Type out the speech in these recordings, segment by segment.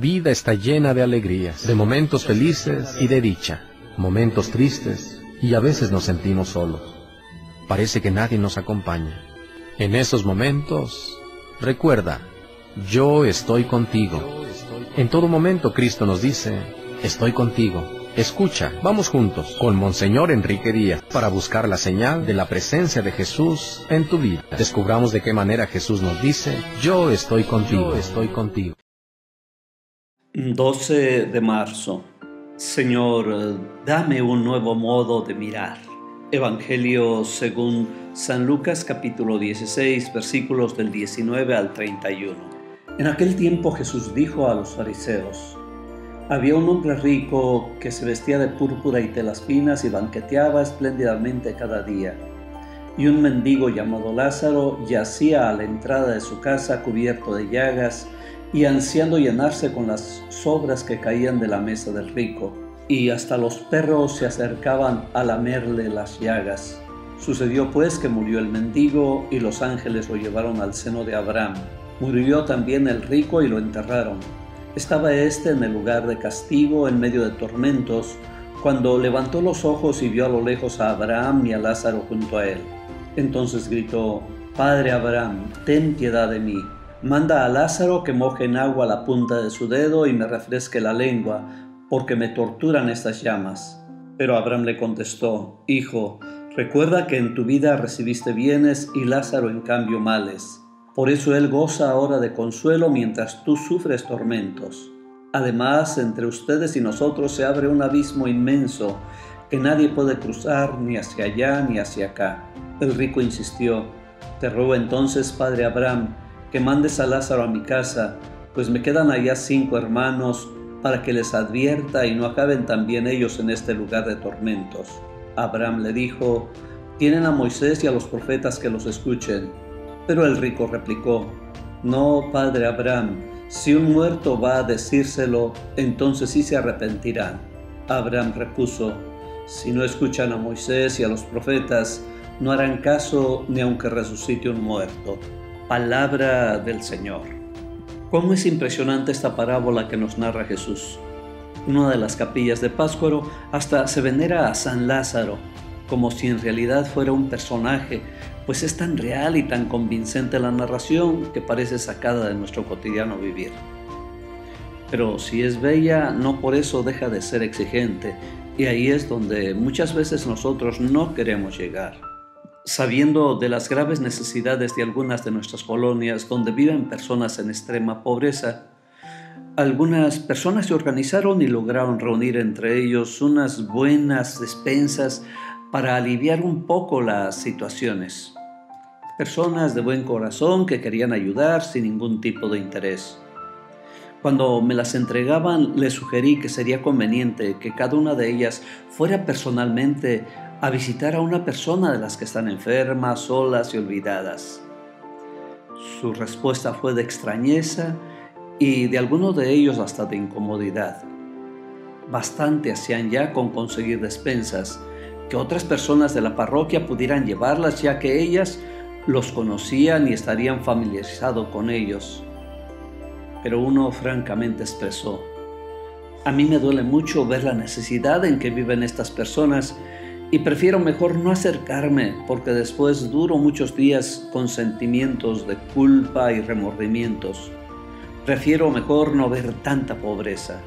vida está llena de alegrías, de momentos felices y de dicha, momentos tristes, y a veces nos sentimos solos. Parece que nadie nos acompaña. En esos momentos, recuerda, yo estoy contigo. En todo momento Cristo nos dice, estoy contigo. Escucha, vamos juntos con Monseñor Enrique Díaz para buscar la señal de la presencia de Jesús en tu vida. Descubramos de qué manera Jesús nos dice, yo estoy contigo, estoy contigo. 12 de marzo. Señor, dame un nuevo modo de mirar. Evangelio según San Lucas capítulo 16, versículos del 19 al 31. En aquel tiempo Jesús dijo a los fariseos: había un hombre rico que se vestía de púrpura y telas finas y banqueteaba espléndidamente cada día. Y un mendigo llamado Lázaro yacía a la entrada de su casa cubierto de llagas y ansiando llenarse con las sobras que caían de la mesa del rico. Y hasta los perros se acercaban a lamerle las llagas. Sucedió pues que murió el mendigo y los ángeles lo llevaron al seno de Abraham. Murió también el rico y lo enterraron. Estaba éste en el lugar de castigo, en medio de tormentos, cuando levantó los ojos y vio a lo lejos a Abraham y a Lázaro junto a él. Entonces gritó: Padre Abraham, ten piedad de mí. Manda a Lázaro que moje en agua la punta de su dedo y me refresque la lengua, porque me torturan estas llamas. Pero Abraham le contestó: Hijo, recuerda que en tu vida recibiste bienes y Lázaro en cambio males. Por eso él goza ahora de consuelo mientras tú sufres tormentos. Además, entre ustedes y nosotros se abre un abismo inmenso que nadie puede cruzar ni hacia allá ni hacia acá. El rico insistió: Te ruego entonces, padre Abraham, que mandes a Lázaro a mi casa, pues me quedan allá 5 hermanos, para que les advierta y no acaben también ellos en este lugar de tormentos. Abraham le dijo: Tienen a Moisés y a los profetas que los escuchen. Pero el rico replicó: No, padre Abraham, si un muerto va a decírselo, entonces sí se arrepentirán. Abraham repuso: Si no escuchan a Moisés y a los profetas, no harán caso ni aunque resucite un muerto. Palabra del Señor. ¿Cómo es impresionante esta parábola que nos narra Jesús? En una de las capillas de Pátzcuaro hasta se venera a San Lázaro, como si en realidad fuera un personaje, pues es tan real y tan convincente la narración que parece sacada de nuestro cotidiano vivir. Pero si es bella, no por eso deja de ser exigente, y ahí es donde muchas veces nosotros no queremos llegar. Sabiendo de las graves necesidades de algunas de nuestras colonias donde viven personas en extrema pobreza, algunas personas se organizaron y lograron reunir entre ellos unas buenas despensas para aliviar un poco las situaciones. Personas de buen corazón que querían ayudar sin ningún tipo de interés. Cuando me las entregaban, les sugerí que sería conveniente que cada una de ellas fuera personalmente a visitar a una persona de las que están enfermas, solas y olvidadas. Su respuesta fue de extrañeza y de algunos de ellos hasta de incomodidad. Bastante hacían ya con conseguir despensas, que otras personas de la parroquia pudieran llevarlas, ya que ellas los conocían y estarían familiarizados con ellos. Pero uno francamente expresó: a mí me duele mucho ver la necesidad en que viven estas personas y prefiero mejor no acercarme, porque después duro muchos días con sentimientos de culpa y remordimientos. Prefiero mejor no ver tanta pobreza.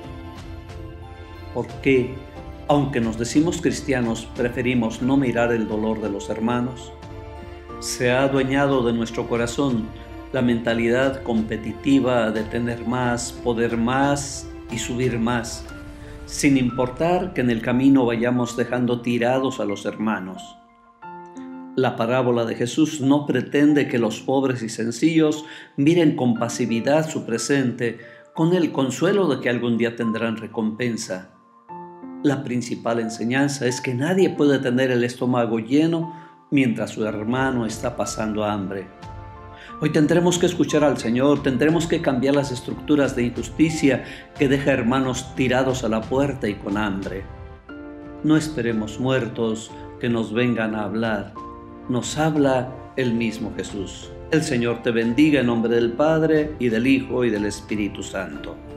¿Por qué, aunque nos decimos cristianos, preferimos no mirar el dolor de los hermanos? Se ha adueñado de nuestro corazón la mentalidad competitiva de tener más, poder más y subir más, sin importar que en el camino vayamos dejando tirados a los hermanos. La parábola de Jesús no pretende que los pobres y sencillos miren con pasividad su presente, con el consuelo de que algún día tendrán recompensa. La principal enseñanza es que nadie puede tener el estómago lleno mientras su hermano está pasando hambre. Hoy tendremos que escuchar al Señor, tendremos que cambiar las estructuras de injusticia que deja hermanos tirados a la puerta y con hambre. No esperemos muertos que nos vengan a hablar. Nos habla el mismo Jesús. El Señor te bendiga en nombre del Padre, y del Hijo, y del Espíritu Santo.